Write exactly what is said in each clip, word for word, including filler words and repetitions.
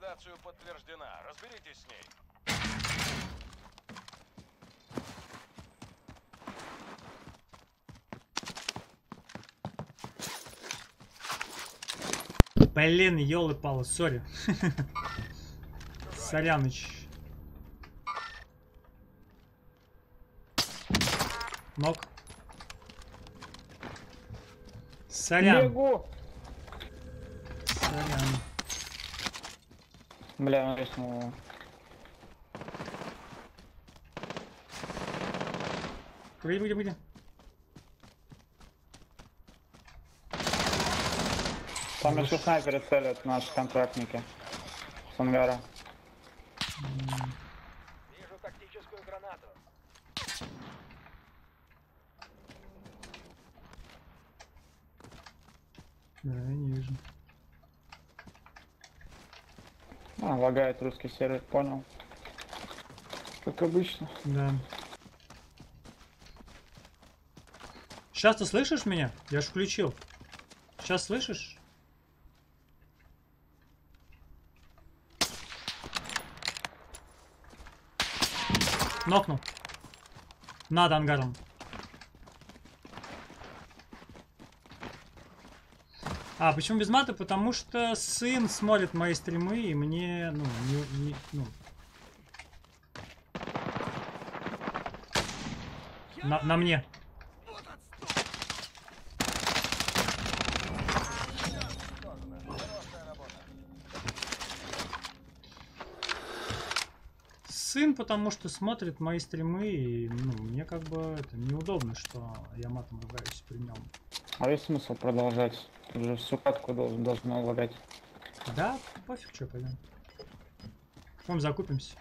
ликвидацию подтверждена. Разберитесь с ней. Блин, ёлы-палы, сори. Соряныч. Ног. Сорян. Бегу! Сорян. Бля, я снова. Погоди, погоди, погоди. Там еще снайперы целят наши контрактники. С ангара. Вижу тактическую гранату. Да, я не вижу. А, лагает русский сервер, понял. Как обычно. Да. Сейчас ты слышишь меня? Я ж включил. Сейчас слышишь? Нокнул. Над ангаром. А, почему без мата? Потому что сын смотрит мои стримы, и мне, ну, не, не, ну. На, на мне. Сын, потому что смотрит мои стримы, и, ну, мне как бы это неудобно, что я матом ругаюсь при нем. А есть смысл продолжать? Уже всю катку должен, должно лагать. Да, пофиг, что, пойдем. Потом закупимся.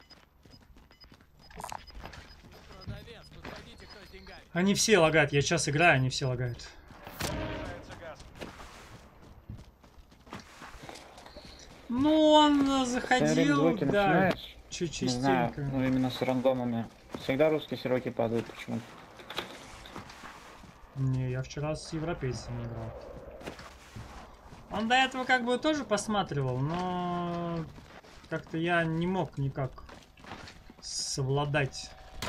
Продавец, подходите, кто с деньгами. Они все лагают, я сейчас играю, они все лагают. Приближается газ. Ну, он Ты заходил, блоки да, начинаешь? чуть Не знаю, частенько. ну именно с рандомами. Всегда русские серваки падают почему-то. Не, я вчера с европейцами играл. Он до этого как бы тоже посматривал, но как-то я не мог никак совладать.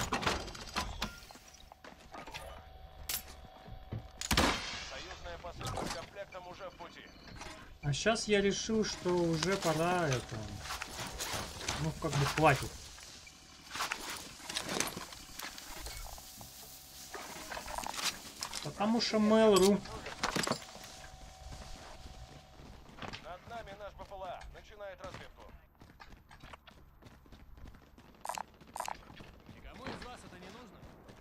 Союзная посылка с комплектом уже в пути. А сейчас я решил, что уже пора это... Ну, как бы хватит. Потому что Mail.ru. Над нами наш БПЛА. Начинает разведку. Никому из вас это не нужно?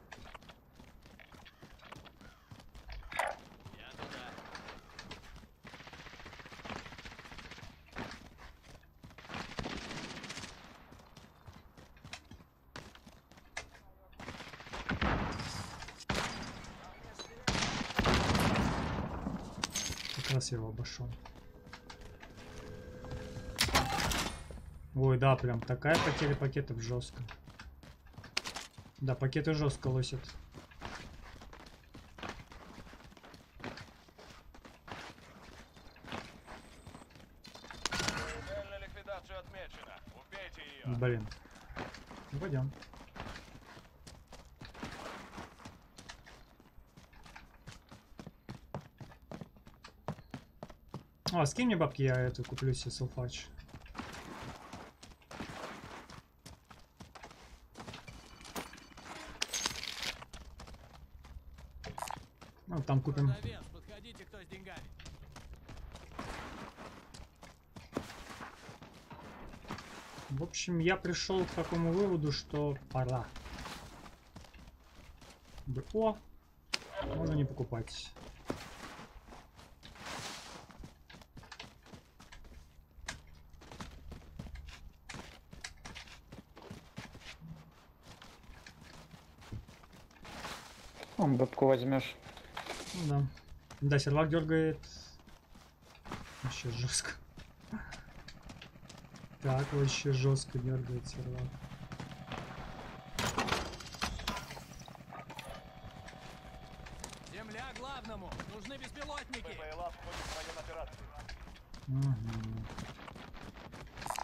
Я туда. Как раз я его обошел. Ой, да, прям такая потеря пакетов жестко. Да, пакеты жестко лосят. Цель на ликвидацию отмечена. Убейте ее. Блин. Ну, пойдем. О, скинь мне бабки, я эту куплю себе селфач. Ну, там купим. Продавец, подходите, кто с деньгами. В общем, я пришел к такому выводу, что пора. О, можно не покупать. Он бабку возьмешь. Ну да. Да, сервак дергает. Вообще жестко. Так, вообще жестко дергает сервак. Земля главному. Нужны беспилотники. БПЛА входит в район операции. Угу.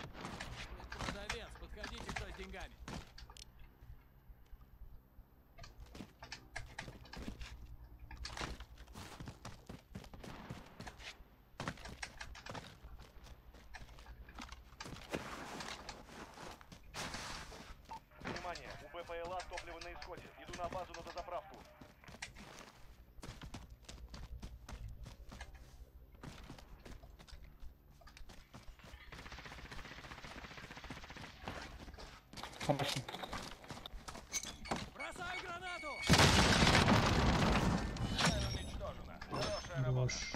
исходе. Иду на базу на дозаправку. Хорошо. Бросай гранату! Цель уничтожена. Хорошая работа. Ложь.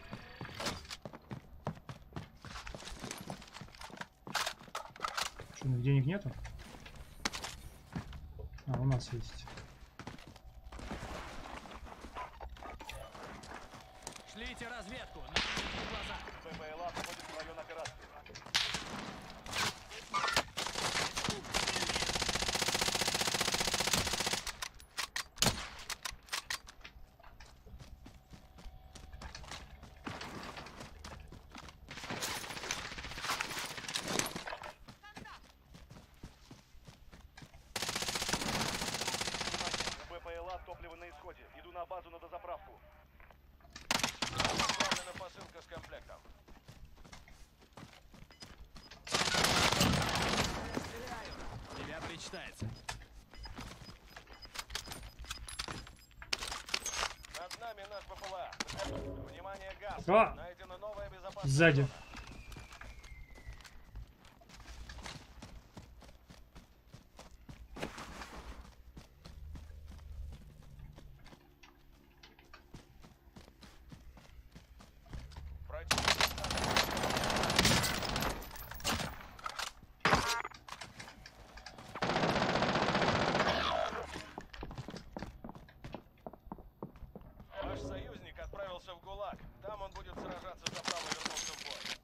Что, у них денег нету? А, у нас есть. Шлите разведку. Нам нужны глаза. ППЛА входит в район операции. БПЛА топливо на исходе. Иду на базу на дозаправку. Отправлена посылка с комплектом. Тебя причитается. Над нами наш БПЛА. Внимание, газ. А! Найдена новая безопасная Сзади. зона. Ваш союзник отправился в ГУЛАГ. Там он будет сражаться за право вернуться в бой.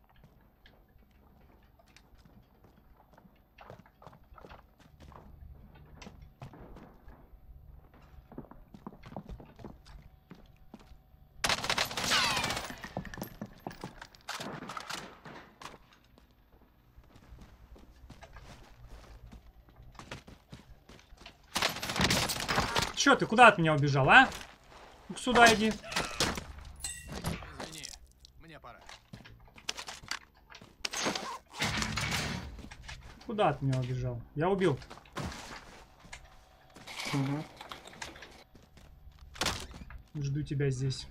Чё ты, куда от меня убежал, а? Ну-ка сюда иди. Извини, мне пора. Куда от меня убежал? Я убил. Угу. Жду тебя здесь.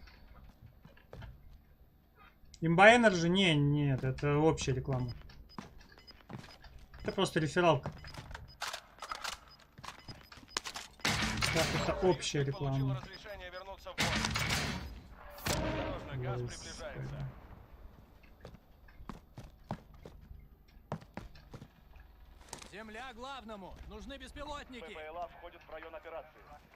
Имба Энерджи? Не, нет, это общая реклама. Это просто рефералка. Так, это общая Получил реклама. разрешение вернуться в бой. Осторожно, газ Ой, приближается. Земля главному. Нужны беспилотники. ППЛА входит в район операции.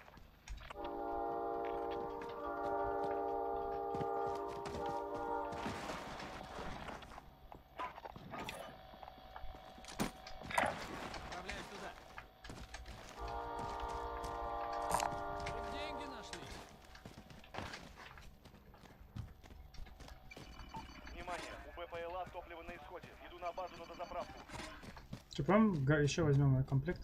Отправляюсь туда. Тут деньги нашли. Внимание, у БПЛА топливо на исходе. Иду на базу на дозаправку. Че, по-моему, га- еще возьмем мой комплект.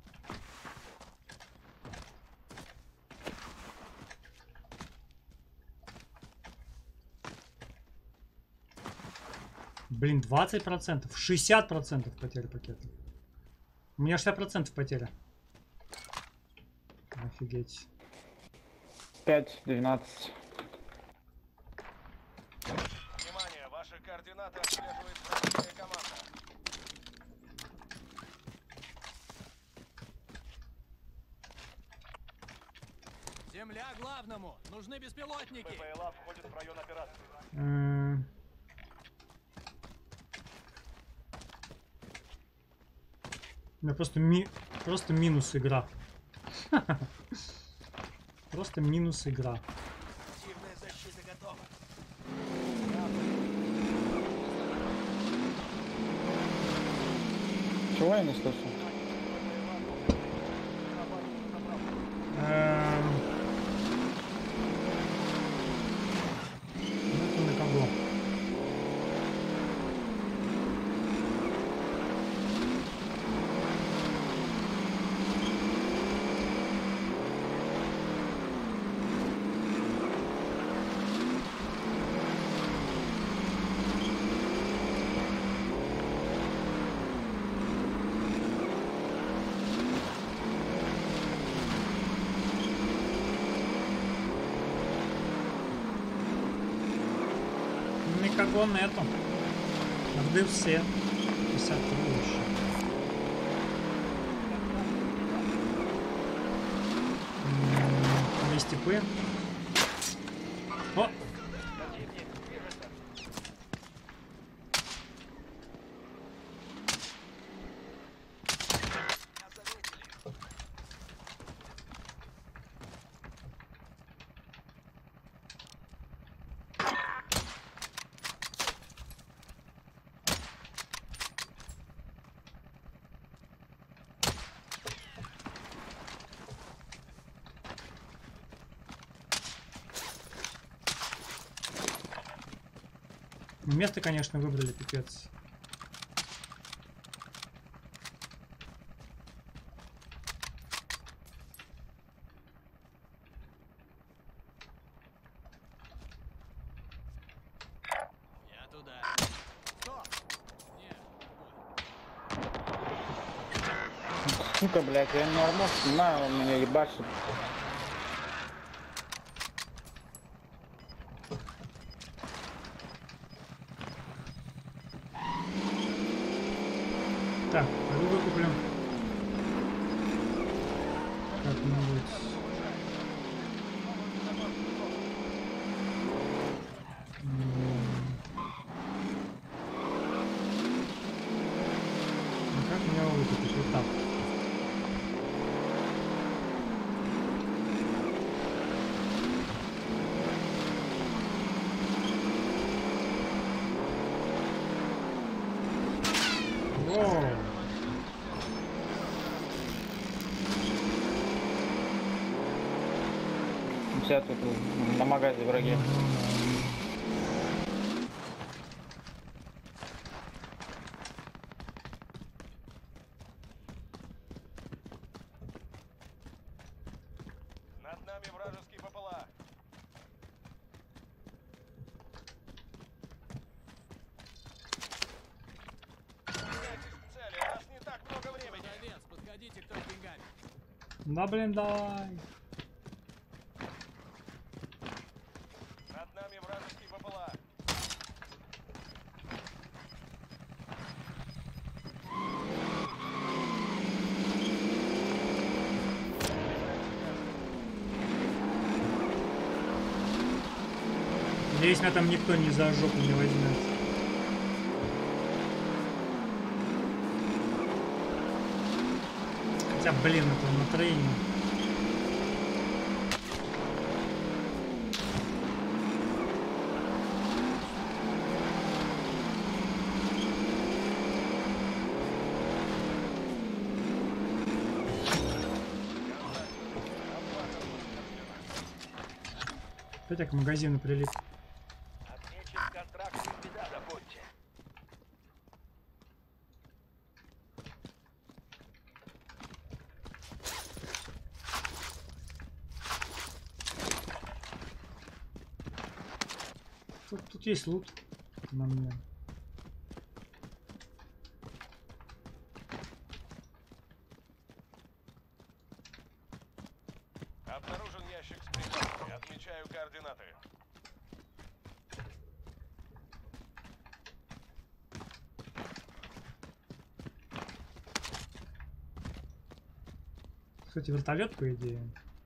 Блин, двадцать процентов, шестьдесят процентов потери пакета. У меня шестьдесят процентов потеря. Офигеть. пять двенадцать. Внимание, ваши координаты отслеживает вражеская команда. Земля главному. Нужны беспилотники. ППЛА входит в район операции. М. У меня просто ми... просто минус игра. Просто минус игра. Активная защита готова. Чего я не слышу? Эм. Ну, это на кого? как бы он эту. Орды все. пятьдесят три еще. М, Есть типы. О! Место, конечно, выбрали, пипец. Я туда. Стоп! Нет, бой. Сука, блядь, я не армор снимаю, он меня ебашит. Так, пойду выкуплю. Как-нибудь. М. Ну как мне его выкупить? Вот так. Воу. У тебя тут на магазе враги. Над нами вражеские ППЛА. Меняйтесь к цели, у нас не так много времени. Продавец, подходите, кто с деньгами. Да блин, давай. Над нами вражеские ППЛА. Надеюсь, меня там никто не за жопу не возьмет. Хотя, блин, это на трейне. Опять я к магазину прилип. Отмечен контракт, беда, забудьте. Тут, тут есть лут на мне. Обнаружен ящик с припасами. Отмечаю координаты. Кстати, вертолет, по идее.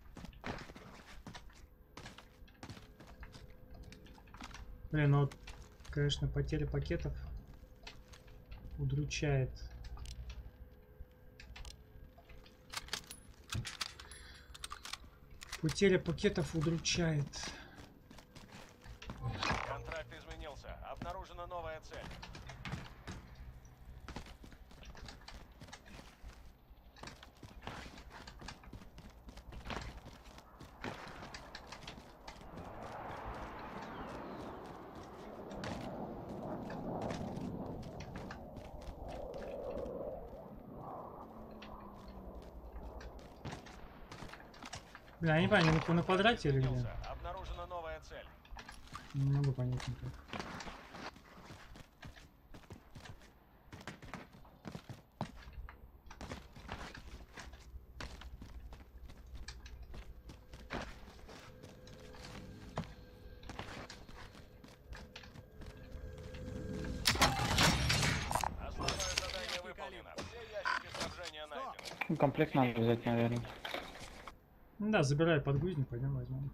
Блин, ну вот, конечно, потеря пакетов удручает. Потеря пакетов удручает. Контракт изменился. Обнаружена новая цель. Бля, я не понимаю, они на, на квадрате или где? Изменился. Обнаружена новая цель. Не могу понять никак. Ну, комплект надо взять, наверное. Ну да, забирай подгузник, пойдем возьмем.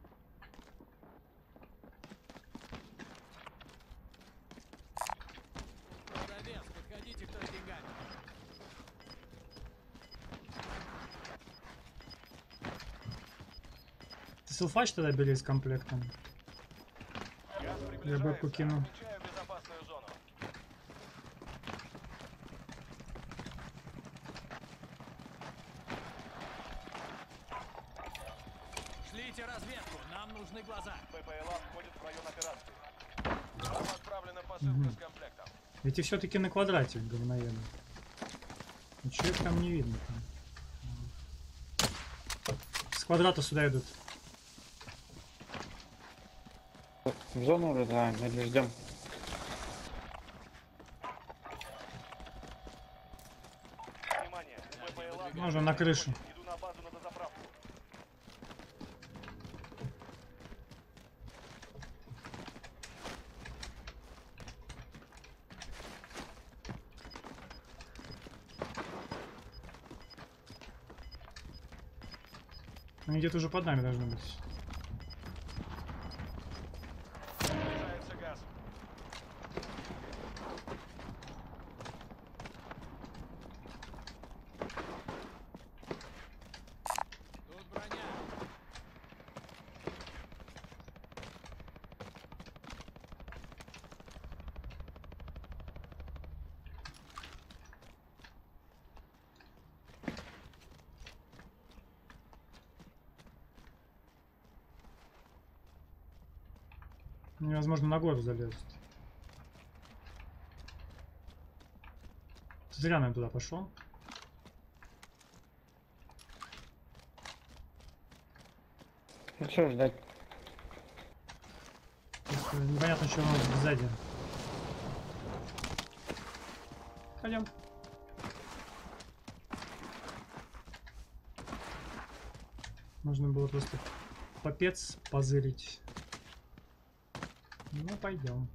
Продавец, подходите, кто с деньгами. Ты селфач тогда бери с комплектом. Газ Я приближается. бэку кину. Отмечаю безопасную зону. Шлите разведку, нам нужны глаза. ППЛА входит в район операции. Вам отправлена посылка с комплектом. Эти все-таки на квадрате, говноеды. Ничего их там не видно. Там. С квадрата сюда идут. В зону вылезаем или ждем? Внимание, ППЛА Можно на крышу. иду на базу на дозаправку. Они где-то уже под нами должны быть. Приближается газ. Тут броня. Невозможно на гору залезть. Ты зря, наверное, туда пошел. Ну что ждать? Просто непонятно, что у нас сзади. Пойдем. Можно было просто попец позырить. Ну, пойдем.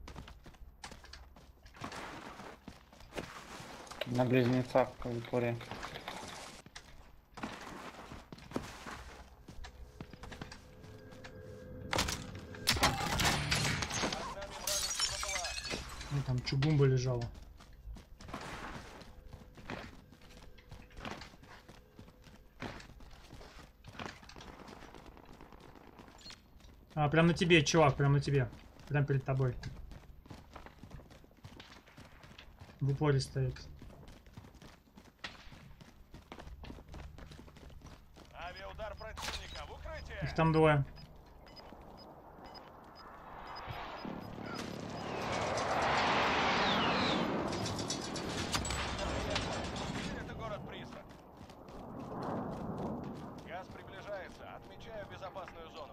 На близнецах в аудитории. Ну, там чугумба лежала. А, прям на тебе, чувак, прям на тебе. Прям перед тобой. В упоре стоит. Авиаудар противника в укрытие. Их там двое. Это город-призрак. Газ приближается. Отмечаю безопасную зону.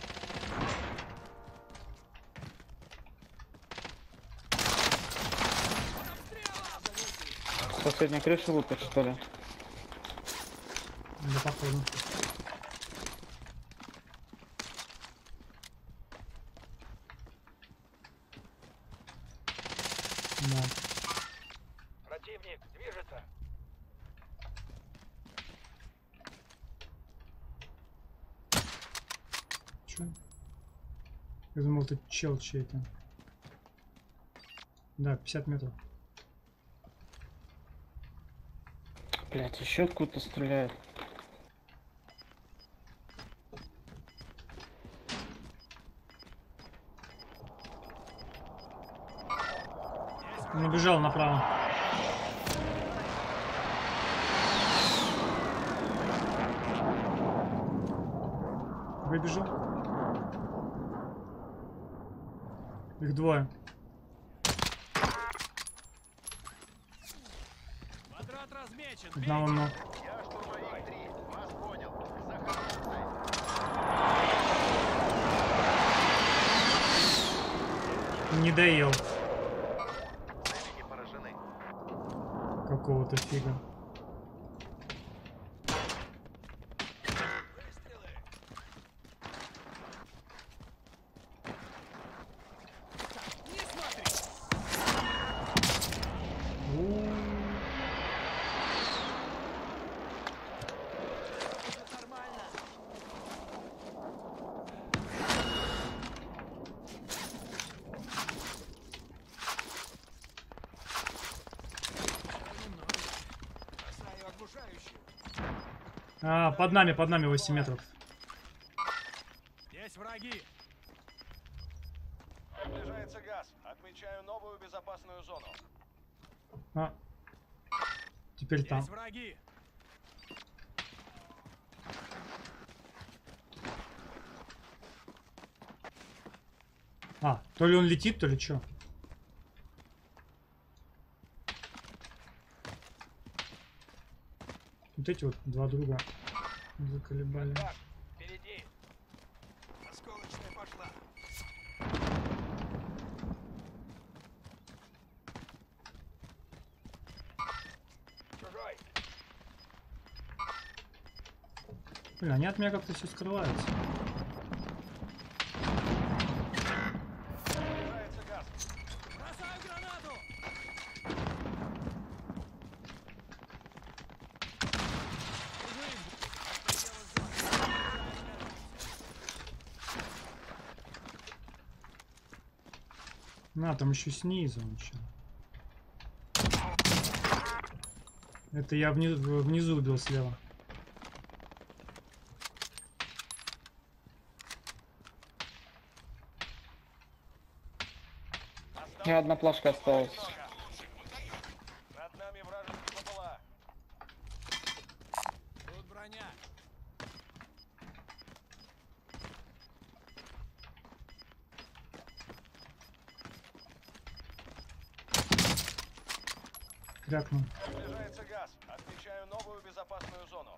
С последней крыши лупят, что ли? Да, походу. Да. Противник движется. Чё? Я думал, это чел чей-то. Да, пятьдесят метров. Блять, еще откуда-то стреляют. Он убежал направо. Выбежал. Их двое. Квадрат размечен. Одного ног. Я штурмовик три. Вас понял. Не доел. Целики поражены. Какого-то фига. Выстрелы. Не смотри. У-у-у. А, под нами, под нами восемь метров. Здесь враги. Приближается газ. Отмечаю новую безопасную зону. А, теперь там. Здесь враги. А, то ли он летит, то ли что. Вот эти вот два друга заколебали. Так, впереди. Осколочная пошла. Чужой. Блин, они от меня как-то все скрываются. Приближается газ. Бросаю гранату. На, там еще снизу он чё. Это я внизу, внизу убил слева. И одна плашка осталась. Над нами вражеские ППЛА. Тут броня. Крякнул. Приближается газ. Отмечаю новую безопасную зону.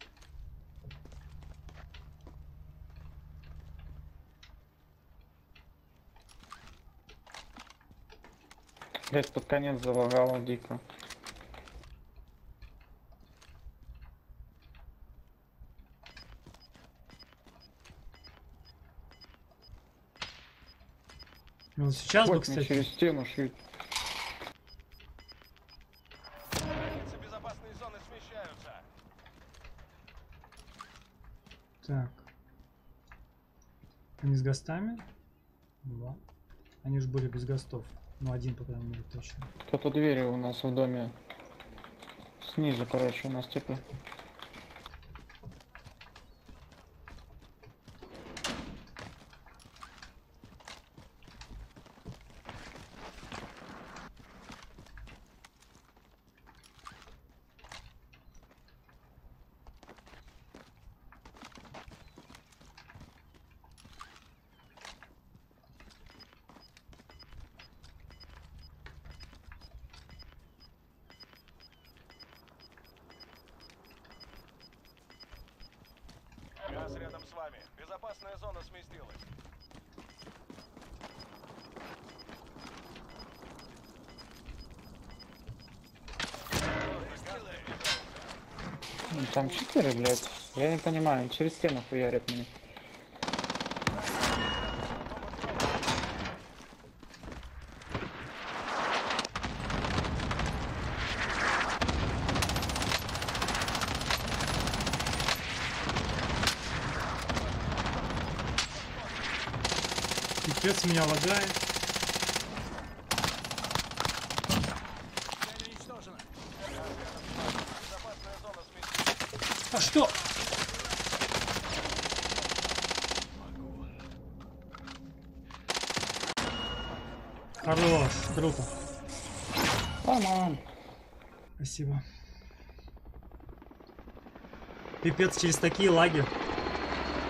Блять, под конец залагало дико. Вот сейчас бы, Вот мне кстати. через стену шьют. Границы безопасной зоны смещаются. Так. Они с гастами? Два. Они же были без гастов. Ну, один, по крайней мере, точно. Кто-то двери у нас в доме. Снизу, короче, у нас типа. Газ рядом с вами. Безопасная зона сместилась. Ну, там четыре, блядь. Я не понимаю, через стену хуярят меня. Пипец меня лагает. Цель уничтожена. Безопасная зона сместилась. А что? Хорош, круто. Мам. Спасибо. Пипец, через такие лаги